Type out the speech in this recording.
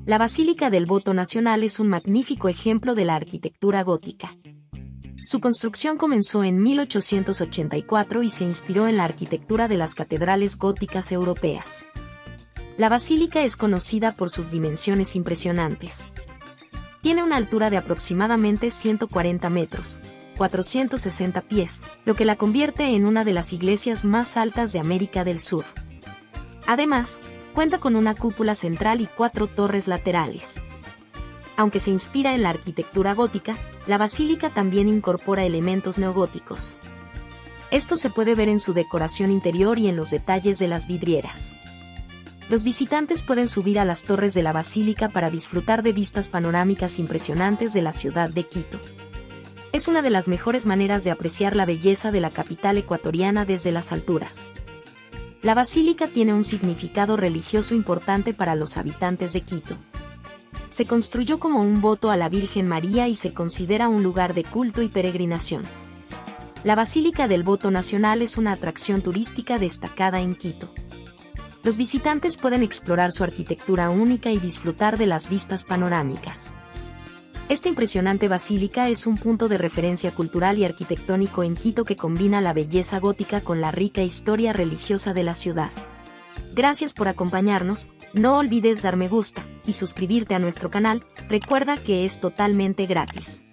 La Basílica del Voto Nacional es un magnífico ejemplo de la arquitectura gótica. Su construcción comenzó en 1884 y se inspiró en la arquitectura de las catedrales góticas europeas. La basílica es conocida por sus dimensiones impresionantes. Tiene una altura de aproximadamente 140 metros, 460 pies, lo que la convierte en una de las iglesias más altas de América del Sur. Además, cuenta con una cúpula central y 4 torres laterales. Aunque se inspira en la arquitectura gótica, la basílica también incorpora elementos neogóticos. Esto se puede ver en su decoración interior y en los detalles de las vidrieras. Los visitantes pueden subir a las torres de la basílica para disfrutar de vistas panorámicas impresionantes de la ciudad de Quito. Es una de las mejores maneras de apreciar la belleza de la capital ecuatoriana desde las alturas. La basílica tiene un significado religioso importante para los habitantes de Quito. Se construyó como un voto a la Virgen María y se considera un lugar de culto y peregrinación. La Basílica del Voto Nacional es una atracción turística destacada en Quito. Los visitantes pueden explorar su arquitectura única y disfrutar de las vistas panorámicas. Esta impresionante basílica es un punto de referencia cultural y arquitectónico en Quito que combina la belleza gótica con la rica historia religiosa de la ciudad. Gracias por acompañarnos, no olvides dar me gusta y suscribirte a nuestro canal, recuerda que es totalmente gratis.